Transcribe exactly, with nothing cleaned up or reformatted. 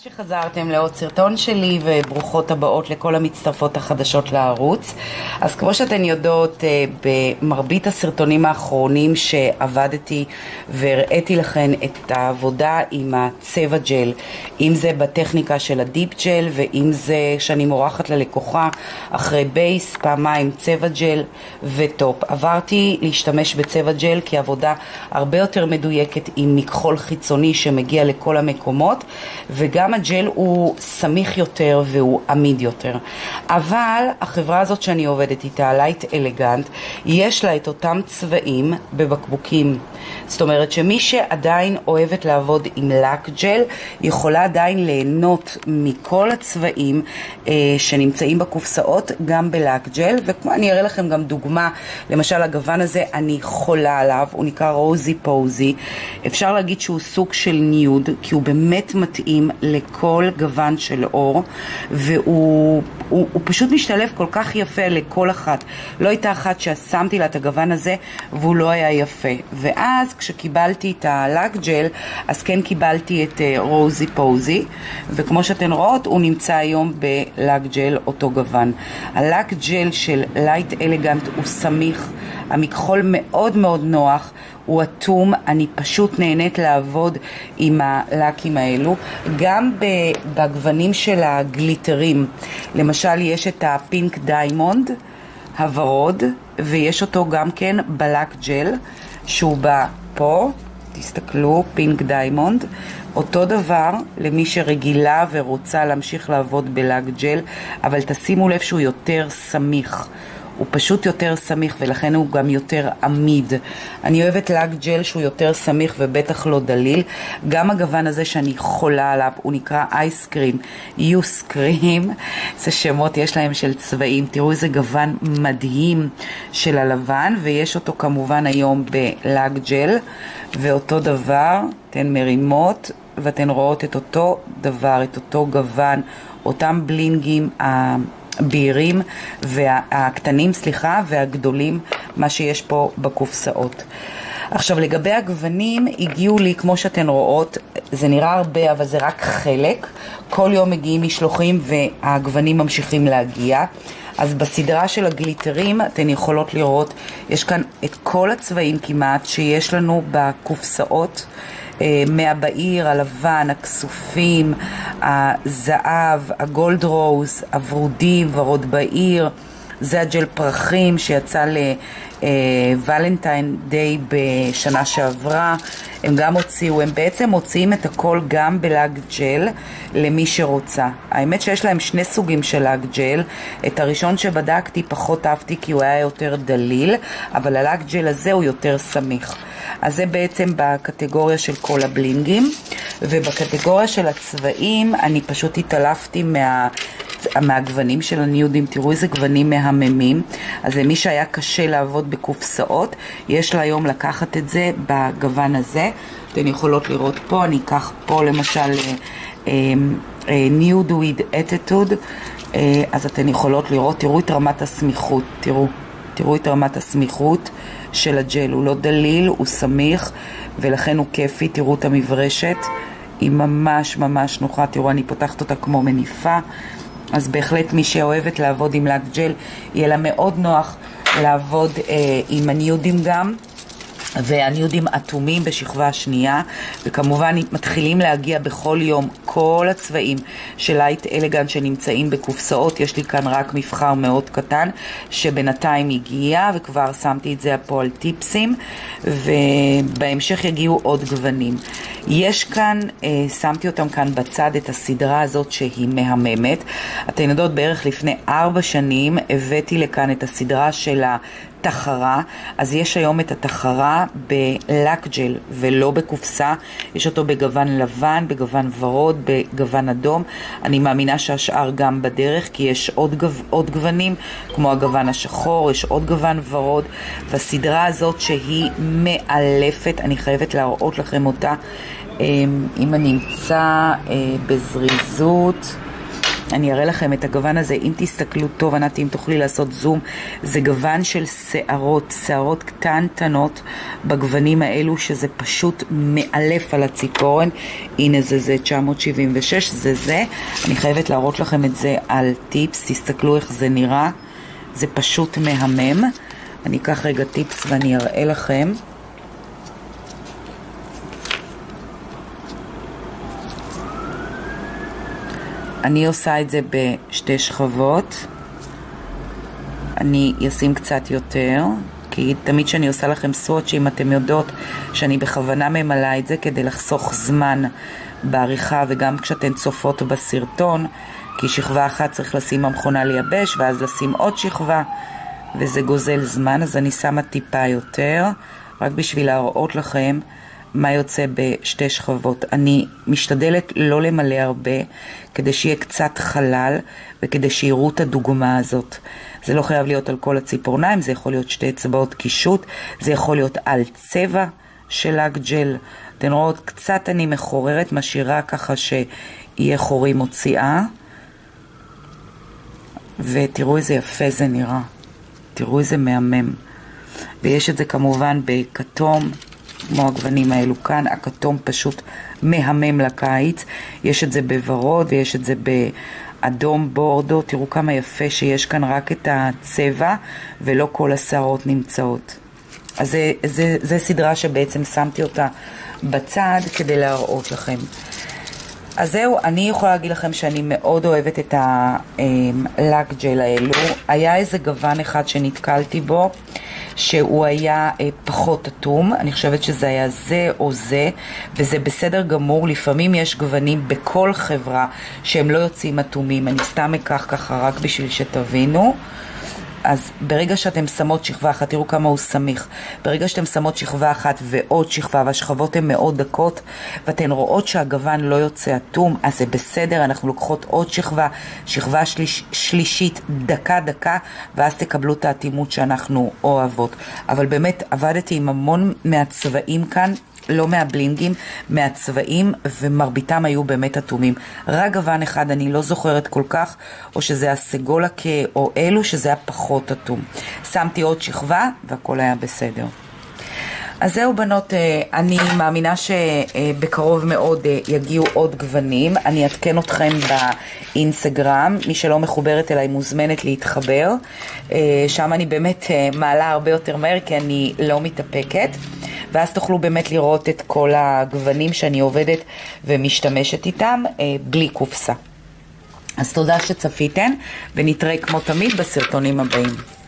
שחזרתם לעוד סרטון שלי וברוכות הבאות לכל המצטרפות החדשות לערוץ. אז כמו שאתן יודעות, במרבית הסרטונים האחרונים שעבדתי והראיתי לכן את העבודה עם הצבע ג'ל, אם זה בטכניקה של הדיפ ג'ל ואם זה שאני מורחת ללקוחה אחרי בייס פעמיים צבע ג'ל וטופ. עברתי להשתמש בצבע ג'ל כי עבודה הרבה יותר מדויקת עם מכחול חיצוני שמגיע לכל המקומות, וגם הג'ל הוא סמיך יותר והוא עמיד יותר. אבל החברה הזאת שאני עובדת איתה, לייט אלגנט, יש לה את אותם צבעים בבקבוקים. זאת אומרת שמי שעדיין אוהבת לעבוד עם לק ג'ל יכולה עדיין ליהנות מכל הצבעים אה, שנמצאים בקופסאות גם בלק ג'ל. וכמו אני אראה לכם גם דוגמה, למשל הגוון הזה אני חולה עליו, הוא נקרא רוזי פוזי. אפשר להגיד שהוא סוג של ניוד כי הוא באמת מתאים לכל גוון של אור, והוא הוא, הוא פשוט משתלב כל כך יפה לכל אחת. לא הייתה אחת ששמתי לה את הגוון הזה והוא לא היה יפה. ואז כשקיבלתי את הלק ג'ל, אז כן קיבלתי את רוזי פוזי, וכמו שאתן רואות הוא נמצא היום בלק ג'ל אותו גוון. הלק ג'ל של לייט אלגנט הוא סמיך, המכחול מאוד מאוד נוח, הוא אטום, אני פשוט נהנית לעבוד עם הלקים האלו. גם בגוונים של הגליטרים, למשל יש את הפינק דיימונד הוורוד, ויש אותו גם כן בלק ג'ל שהוא בא פה, תסתכלו, פינק דיימונד. אותו דבר למי שרגילה ורוצה להמשיך לעבוד בלק ג'ל, אבל תשימו לב שהוא יותר סמיך, הוא פשוט יותר סמיך ולכן הוא גם יותר עמיד. אני אוהבת לק ג'ל שהוא יותר סמיך ובטח לא דליל. גם הגוון הזה שאני חולה עליו הוא נקרא אייס קרים, יוס קרים, זה שמות יש להם של צבעים. תראו איזה גוון מדהים של הלבן, ויש אותו כמובן היום בלק ג'ל, ואותו דבר אתן מרימות ואתן רואות את אותו דבר, את אותו גוון, אותם בלינגים הבירים והקטנים, סליחה, והגדולים, מה שיש פה בקופסאות. עכשיו לגבי הגוונים, הגיעו לי כמו שאתן רואות, זה נראה הרבה אבל זה רק חלק, כל יום מגיעים משלוחים והגוונים ממשיכים להגיע. אז בסדרה של הגליטרים אתן יכולות לראות, יש כאן את כל הצבעים כמעט שיש לנו בקופסאות, מהבעיר, הלבן, הכסופים, הזהב, הגולד רוז, הוורודים, ורוד בעיר. זה הג'ל פרחים שיצא לוולנטיין דיי בשנה שעברה. הם גם הוציאו, הם בעצם מוציאים את הכל גם בלק ג'ל למי שרוצה. האמת שיש להם שני סוגים של לק ג'ל. את הראשון שבדקתי פחות אהבתי כי הוא היה יותר דליל, אבל הלק ג'ל הזה הוא יותר סמיך. אז זה בעצם בקטגוריה של כל הבלינגים, ובקטגוריה של הצבעים אני פשוט התעלפתי מה... מהגוונים של הניודים. תראו איזה גוונים מהממים. אז למי שהיה קשה לעבוד בקופסאות, יש לה היום לקחת את זה בגוון הזה. אתן יכולות לראות פה, אני אקח פה למשל ניוד וויד אטיטוד, אז אתן יכולות לראות, תראו את רמת הסמיכות, תראו, תראו את רמת הסמיכות של הג'ל, הוא לא דליל, הוא סמיך ולכן הוא כיפי. תראו את המברשת, היא ממש ממש נוחה, תראו אני פותחת אותה כמו מניפה. אז בהחלט מי שאוהבת לעבוד עם לק ג'ל יהיה לה מאוד נוח לעבוד אה, עם הניודים גם, והניודים אטומים בשכבה השנייה. וכמובן מתחילים להגיע בכל יום כל הצבעים של לייט אלגנט שנמצאים בקופסאות. יש לי כאן רק מבחר מאוד קטן שבינתיים הגיע, וכבר שמתי את זה פה על טיפסים, ובהמשך יגיעו עוד גוונים. יש כאן, אה, שמתי אותם כאן בצד, את הסדרה הזאת שהיא מהממת. אתן יודעות, בערך לפני ארבע שנים הבאתי לכאן את הסדרה של התחרה. אז יש היום את התחרה בלק ג'ל ולא בקופסה. יש אותו בגוון לבן, בגוון ורוד, בגוון אדום. אני מאמינה שהשאר גם בדרך כי יש עוד, גו, עוד גוונים כמו הגוון השחור, יש עוד גוון ורוד. והסדרה הזאת שהיא מאלפת, אני חייבת להראות לכם אותה. אם אני אמצא בזריזות, אני אראה לכם את הגוון הזה, אם תסתכלו טוב, ענת, אם תוכלי לעשות זום, זה גוון של שערות, שערות קטנטנות בגוונים האלו, שזה פשוט מאלף על הציפורן. הנה זה זה תשע מאות שבעים ושש, זה זה. אני חייבת להראות לכם את זה על טיפס, תסתכלו איך זה נראה, זה פשוט מהמם. אני אקח רגע טיפס ואני אראה לכם. אני עושה את זה בשתי שכבות. אני אשים קצת יותר, כי תמיד שאני עושה לכם סוואצ'ים, אתם יודעות שאני בכוונה ממלאה את זה כדי לחסוך זמן בעריכה, וגם כשאתן צופות בסרטון, כי שכבה אחת צריך לשים במכונה לייבש, ואז לשים עוד שכבה, וזה גוזל זמן, אז אני שמה טיפה יותר, רק בשביל להראות לכם מה יוצא בשתי שכבות. אני משתדלת לא למלא הרבה, כדי שיהיה קצת חלל, וכדי שיראו את הדוגמה הזאת. זה לא חייב להיות על כל הציפורניים, זה יכול להיות שתי אצבעות קישוט, זה יכול להיות על צבע של לק ג'ל. אתן רואות, קצת אני מחוררת, משאירה ככה שיהיה חורי מוציאה, ותראו איזה יפה זה נראה. תראו איזה מהמם. ויש את זה כמובן בכתום, כמו הגוונים האלו כאן. הכתום פשוט מהמם לקיץ. יש את זה בוורוד ויש את זה באדום בורדו. תראו כמה יפה שיש כאן רק את הצבע ולא כל השערות נמצאות. אז זה, זה, זה סדרה שבעצם שמתי אותה בצד כדי להראות לכם. אז זהו, אני יכולה להגיד לכם שאני מאוד אוהבת את הלק ג'ל האלו. היה איזה גוון אחד שנתקלתי בו, שהוא היה אה, פחות אטום. אני חושבת שזה היה זה או זה, וזה בסדר גמור. לפעמים יש גוונים בכל חברה שהם לא יוצאים אטומים. אני סתם אקח ככה רק בשביל שתבינו. אז ברגע שאתם שמות שכבה אחת, תראו כמה הוא סמיך. ברגע שאתם שמות שכבה אחת ועוד שכבה, והשכבות הן מאוד דקות, ואתן רואות שהגוון לא יוצא אטום, אז זה בסדר. אנחנו לוקחות עוד שכבה, שכבה שליש, שלישית, דקה דקה, ואז תקבלו את האטימות שאנחנו אוהבות. אבל באמת עבדתי עם המון מהצבעים כאן, לא מהבלינגים, מהצבעים, ומרביתם היו באמת אטומים. רק גוון אחד אני לא זוכרת כל כך, או שזה הסגולקה או אלו, שזה היה פחות אטום. שמתי עוד שכבה והכל היה בסדר. אז זהו בנות, אני מאמינה שבקרוב מאוד יגיעו עוד גוונים. אני אתקן אתכם באינסטגרם, מי שלא מחוברת אליי מוזמנת להתחבר. שם אני באמת מעלה הרבה יותר מהר כי אני לא מתאפקת, ואז תוכלו באמת לראות את כל הגוונים שאני עובדת ומשתמשת איתם בלי קופסה. אז תודה שצפיתן, ונתראה כמו תמיד בסרטונים הבאים.